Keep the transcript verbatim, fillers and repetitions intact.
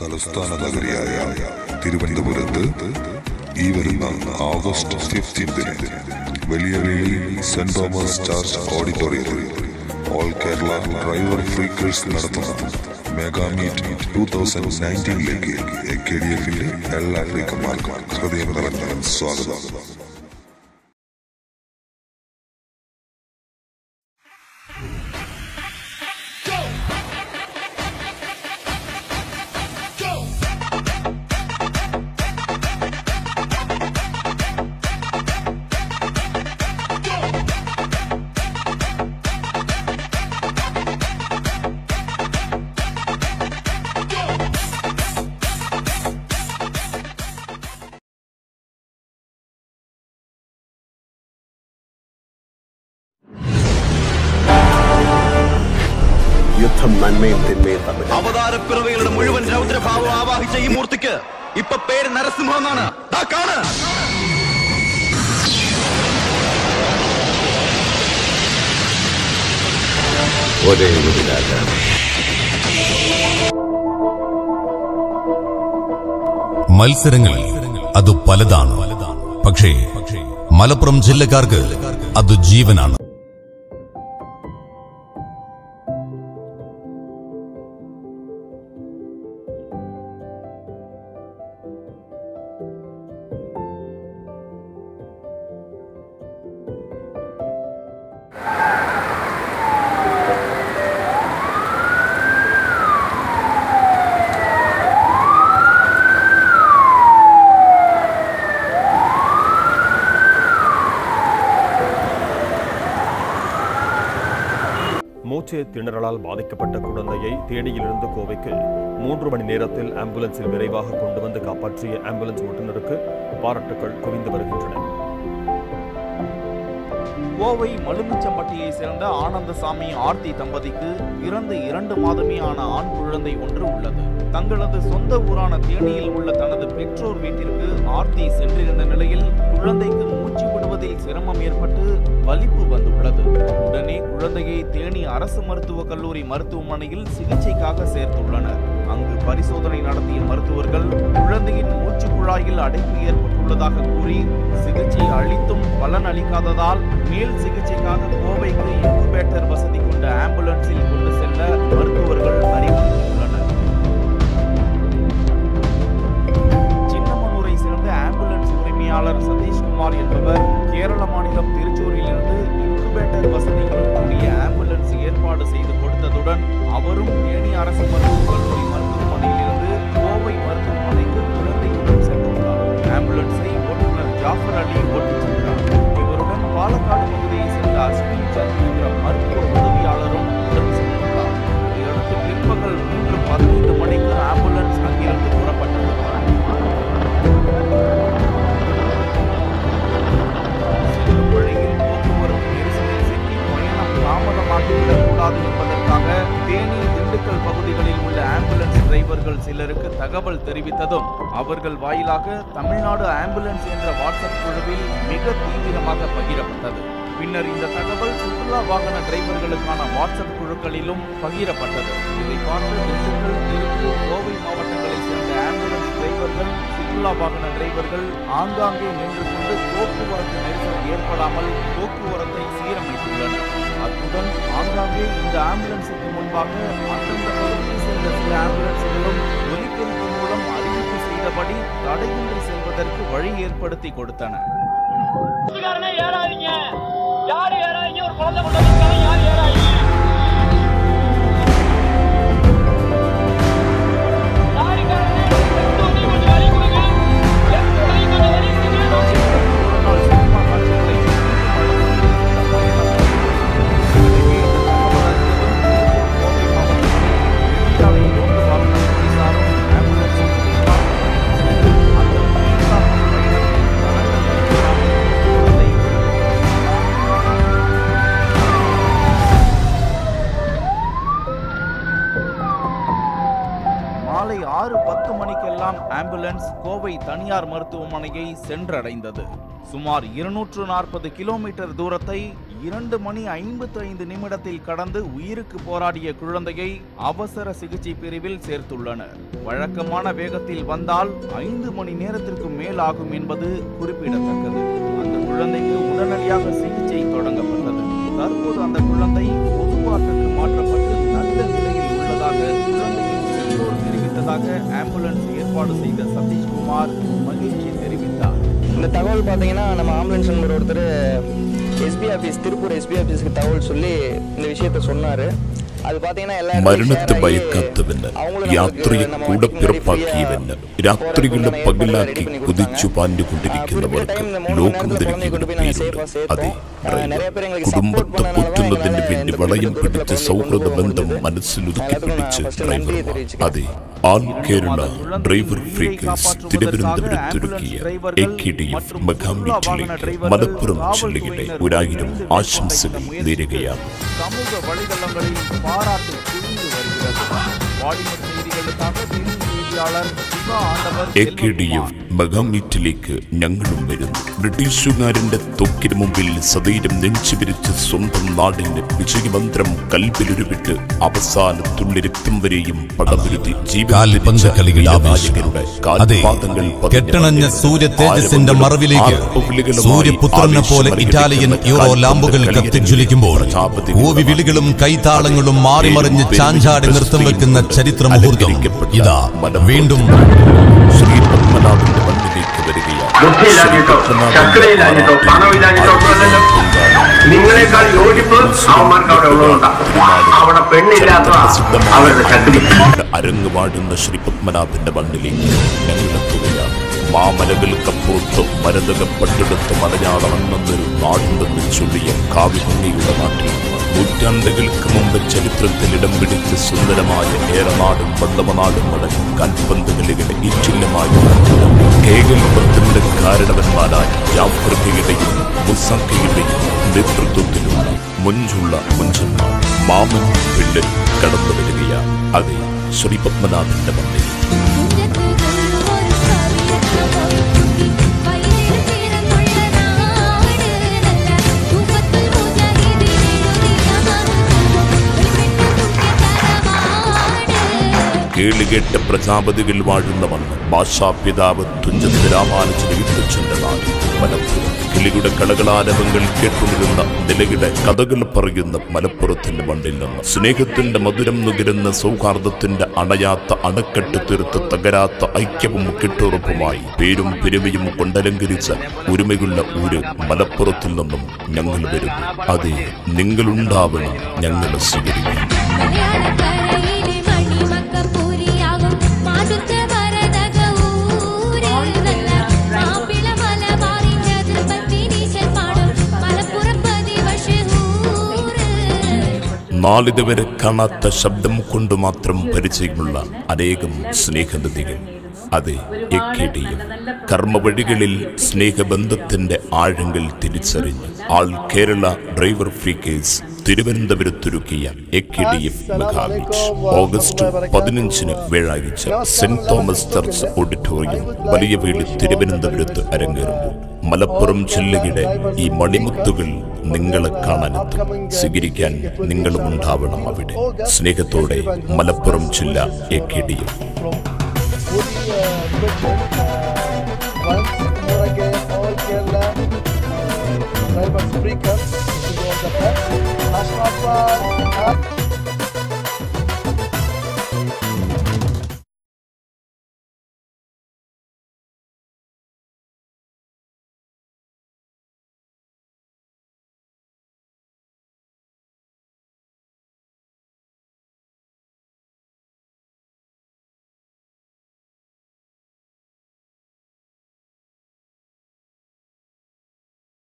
തലസ്ഥാന നഗരിയായ തിരുവനന്തപുരത്ത് ഈ വരുന്ന ആഗസ്റ്റ് ഫിഫ്റ്റീൻത്തിന് വലിയവയിൽ സെന്റ് തോമസ് ചർച്ച് ഓഡിറ്റോറിയത്തിൽ ഓൾ കേരള ഡ്രൈവർ ഫ്രീക്കേഴ്സ് നടത്തുന്ന മെഗാ മീറ്റ് ടൂ തൗസൻഡ് നയൻറ്റീനിലേക്ക് എ കെ ഡി എഫിന്റെ എല്ലാ ഫ്രീക്കന്മാർക്കും ഹൃദയം നിറഞ്ഞ സ്വാഗതം. അവതാരപ്പിറവികളുടെ മുഴുവൻ രൗദ്രഭാവം ആവാഹിച്ച ഈ മൂർത്തിക്ക് ഇപ്പൊ പേര് നരസിംഹം എന്നാണ്. ഒരേ ഒരു രാജാവ്. മത്സരങ്ങൾ അത് പലതാണ്. പക്ഷേ മലപ്പുറം ജില്ലക്കാർക്ക് അത് ജീവനാണ്. மூச்சு திணறலால் பாதிக்கப்பட்ட குழந்தையை தேனியிலிருந்து கோவைக்கு மூன்று மணி நேரத்தில் ஆம்புலன்ஸில் விரைவாக கொண்டு வந்து காப்பாற்றிய ஆம்புலன்ஸ் ஓட்டுநருக்கு பாராட்டுகள் குவிந்து வருகின்றன. கோவை மலுமிச்சம்பட்டியை சேர்ந்த ஆனந்தசாமி ஆர்த்தி தம்பதிக்கு பிறந்து இரண்டு மாதமே ஆன ஆண் குழந்தை ஒன்று உள்ளது. தங்களது சொந்த ஊரான தேனியில் உள்ள தனது பெற்றோர் வீட்டிற்கு ஆர்த்தி சென்றிருந்த நிலையில் குழந்தைக்கு மூச்சு விடுவதில் சிரமம் ஏற்பட்டு வலிப்பு வந்துள்ளது. உடனே குழந்தையை தேனி அரசு மருத்துவக் கல்லூரி மருத்துவமனையில் சிகிச்சைக்காக சேர்த்துள்ளனர். அங்கு பரிசோதனை நடத்திய மருத்துவர்கள் குழந்தையின் மூச்சு குழாயில் அடைப்பு ஏற்பட்டுள்ளதாக கூறி சிகிச்சை அளித்தும் பலன் அளிக்காததால் மேல் சிகிச்சைக்காக கோவைக்கு இன்குபேட்டர் வசதி கொண்ட ஆம்புலன்ஸில் கொண்டு செல்ல மருத்துவர்கள் அறிவுறுத்தியுள்ளனர். சின்னமனூரை சேர்ந்த ஆம்புலன்ஸ் உரிமையாளர் சதீஷ்குமார் என்பவர் கேரள மாநிலம் திருச்சூரில் இருந்து இன்குபேட்டர் வசதிகளுடன் கூடிய ஆம்புலன்ஸ் ஏற்பாடு செய்து கொடுத்ததுடன் அவரும் தேனி அரசு மருத்துவக் கல்லூரி மருத்துவமனையில் இருந்து கோவை மருத்துவமனைக்கு குழந்தையுடன் சென்றுள்ளார். ஆம்புலன்ஸை ஓட்டுநர் ஜாஃபர் அலி ஓட்டிச் சென்றார். இவருடன் பாலக்காடு பகுதியை சேர்ந்த அஸ்வின் சந்த் என்ற மருத்துவ உதவியாளரும் உடன் சென்றுள்ளார். இதையடுத்து பிற்பகல் மூன்று பதினைந்து மணிக்கு ஆம்புலன்ஸ் அங்கிருந்து புறப்பட்டது. செல்லும் வழியில் போக்குவரத்து நெரிசலில் சிக்கி பயணம் தாமதமாகிவிடக்கூடாது என்பதற்காக தேனி திண்டுக்கல் பகுதிகளில் உள்ள ஆம்புலன்ஸ் டிரைவர்கள் சிலருக்கு தகவல் தெரிவித்ததும் அவர்கள் வாயிலாக தமிழ்நாடு ஆம்புலன்ஸ் என்ற வாட்ஸ்அப் குழுவில் மிக தீவிரமாக பகிரப்பட்டது. பின்னர் இந்த தகவல் சுற்றுலா வாகன டிரைவர்களுக்கான வாட்ஸ்அப் குழுக்களிலும் பகிரப்பட்டது. இதை பார்த்து திண்டுக்கல், திருப்பூர், கோவை மாவட்டங்களை சேர்ந்த ஆம்புலன்ஸ் டிரைவர்கள், சுற்றுலா வாகன டிரைவர்கள் ஆங்காங்கே நின்று கொண்டு போக்குவரத்து நெரிசல் ஏற்படாமல் போக்குவரத்தை சீரமைத்துள்ளனர். அத்துடன் ஆங்காங்கே இந்த ஆம்புலன்ஸுக்கு முன்பாக அந்தந்த பகுதியை சேர்ந்த சில ஆம்புலன்ஸ்களும் ஒலிபெருக்கி மூலம் அறிவிப்பு செய்தபடி தடையின்றி செல்வதற்கு வழி ஏற்படுத்தி கொடுத்தன. யார் ஏறாதீங்க, ஒரு குழந்தை கொண்டு வந்திருக்காங்க, யார் ஏறாதீங்க, ஆறு பத்து மணிக்கெல்லாம் ஆம்புலன்ஸ் கோவை தனியார் மருத்துவமனையை சென்றடைந்தது. சுமார் இருநூற்று நாற்பது கிலோமீட்டர் தூரத்தை இரண்டு மணி ஐம்பத்தி ஐந்து நிமிடத்தில் கடந்து உயிருக்கு போராடிய குழந்தையை அவசர சிகிச்சை பிரிவில் சேர்த்துள்ளனர். வழக்கமான வேகத்தில் வந்தால் ஐந்து மணி நேரத்திற்கு மேல் ஆகும் என்பது குறிப்பிடத்தக்கது. அந்த குழந்தைக்கு உடனடியாக சிகிச்சை தொடங்கப்பட்டது. தற்போது அந்த குழந்தை பொதுவாக்கத்துக்கு மாற்றப்பட்டு நல்ல நிலையில் உள்ளதாக குழந்தையின் பெற்றோர் தெரிவித்ததாக ஆம்புலன்ஸ் ஏற்பாடு செய்த சதீஷ்குமார் மகிழ்ச்சி தெரிவித்தார். இந்த தகவல் பார்த்தீங்கன்னா நம்ம ஆம்புலன்ஸ் நம்பர் ஒருத்தர் எஸ்பி ஆஃபீஸ் திருப்பூர் எஸ்பி ஆஃபீஸுக்கு தகவல் சொல்லி இந்த விஷயத்த சொன்னார். അത് മരണത്തെ ഭയക്കാത്തവന് യാത്രയെ കൂടെ പിറപ്പാക്കിയവന് രാത്രികളെ പകലാക്കി കുതിച്ചു പാഞ്ഞുകൊണ്ടിരിക്കുന്നവർക്ക് ലോകം ധരിക്കുന്ന പേരുണ്ട്. അതെ, കുടുംബത്തെ പോറ്റുന്നതിന് വേണ്ടി വളയം പിടിച്ച സൗഹൃദ ബന്ധം മനസ്സിലൊതുക്കി പിടിച്ച് ഡ്രൈവർമാർ. അതെ, ആൾ കേരള ഡ്രൈവർ ഫ്രീക്കേഴ്സ് തിരുവനന്തപുരത്തൊരുക്കിയ എ കെ ഡി എഫ് മെഗാമീറ്റിലേക്ക് മലപ്പുറം ജില്ലയുടെ ഒരായിരം ആശംസകൾ നേരുകയാണ്. சமூக வலைதளங்களில் பாராட்டு குவிந்து வருகிறது. பாலிமர் செய்திகளுக்காக செய்தியாளர் Siva Andavar. A K D F മെഗാമീറ്റിലേക്ക് ഞങ്ങളും വരുന്നു. ബ്രിട്ടീഷുകാരന്റെ തൊക്കിന് മുമ്പിൽ സധൈര്യം നെഞ്ചുവിരിച്ച് സ്വന്തം നാടിന്റെ വിജയമന്ത്രം കൽവിലുരുവിട്ട് അവസാന തുള്ളി രക്തം വരെയും പടപുരുതി കെട്ടണഞ്ഞ സൂര്യ തേജസ്സിന്റെ മറവിലേക്ക് സൂര്യപുത്രനെ പോലെ ഇറ്റാലിയൻ യൂറോ ലാമ്പുകൾ കത്തിജ്വലിക്കുമ്പോൾ ഓവി വിളികളും കൈതാളങ്ങളും മാറിമറിഞ്ഞ് ചാഞ്ചാടി നൃത്തം വെക്കുന്ന ചരിത്ര മുഹൂർത്തം ഇതാ വീണ്ടും ശ്രീ പത്മനാഭന്റെ മണ്ണിലേക്ക് വരികയാണ്. നിങ്ങളെക്കാൾ യോജിപ്പ് അവന്മാർക്ക് അവിടെ ഉള്ളതുകൊണ്ടാണ്. അവിടെ പെണ്ണില്ലാത്ത അവരുടെ ശക്തി. അരങ്ങുപാടുന്ന ശ്രീ പത്മനാഭന്റെ മണ്ണിലേക്ക് ഞങ്ങളെത്തുകയാണ്. മാമലകൾക്കപ്പുറത്ത് മരതകപ്പെട്ടെടുത്ത് മലയാളമെന്നൊരു നാടുണ്ടെന്ന് ചൊല്ലിയ കാവ്യഭംഗിയുടെ നാട്ടിൽ നൂറ്റാണ്ടുകൾക്ക് മുമ്പ് ചരിത്രത്തിൽ ഇടം പിടിച്ച സുന്ദരമായ ഏറനാടും പന്തമനാടും അടങ്ങും കാൽപന്തുകളികളെ ഈറ്റില്ലമായ കേകൽപത്തിന്റെ കാരണവന്മാരായ യാഫ്രിക്കയുടെയും മുസാക്കയുടെയും നേതൃത്വത്തിലുള്ള മുഞ്ചുള്ള മുഞ്ചന്മാർ മാമൻ പിള്ളൽ കടന്നു വരികയാണ്. അതെ, ശ്രീ പത്മനാഭന്റെ മണ്ണിൽ. കേളുകേട്ട പ്രജാപതികൾ വാഴുന്ന മണ്ണ്, ഭാഷാപിതാവ് തുഞ്ചത്ത് രാമാനുജന് വിട്ടുചെന്റെ നാട് മലപ്പുറം. കിളിയുടെ കളകളാരവങ്ങൾ കേട്ടുണരുന്ന നിലയുടെ കഥകൾ പറയുന്ന മലപ്പുറത്തിന്റെ മണ്ണിൽ നിന്ന് സ്നേഹത്തിന്റെ മധുരം നുകരുന്ന സൗഹാർദ്ദത്തിന്റെ അണയാത്ത അണക്കെട്ട് തീർത്ത് തകരാത്ത ഐക്യവും കെട്ടുറപ്പുമായി പേരും പെരുമയും കൊണ്ടലങ്കരിച്ച ഒരുമയുള്ള ഊര് മലപ്പുറത്തിൽ നിന്നും ഞങ്ങൾ വരുന്നു. അതെ, നിങ്ങളുണ്ടാവണം ഞങ്ങളെ സ്വീകരിക്കും. നാളിതുവരെ കാണാത്ത ശബ്ദം കൊണ്ട് മാത്രം പരിചയമുള്ള അനേകം സ്നേഹനദികൾ. അതെ, എ കെ ഡി എഫ് കർമ്മവഴികളിൽ സ്നേഹബന്ധത്തിന്റെ ആഴങ്ങൾ തിരിച്ചറിഞ്ഞ് ആൾ കേരള ഡ്രൈവർ ഫ്രീക്കേഴ്സ് തിരുവനന്തപുരത്തൊരുക്കിയ A K D F mega meet August പതിനഞ്ചിന് വ്യാഴാഴ്ച സെന്റ് തോമസ് ചർച്ച് ഓഡിറ്റോറിയം വലിയ വേളി തിരുവനന്തപുരത്ത് അരങ്ങേറുമ്പോൾ മലപ്പുറം ജില്ലയുടെ ഈ മണിമുത്തുകൾ നിങ്ങളെ കാണാനെത്തും. സ്വീകരിക്കാൻ നിങ്ങളും ഉണ്ടാവണം അവിടെ. സ്നേഹത്തോടെ മലപ്പുറം ജില്ല എ കെ ഡി എഫ്.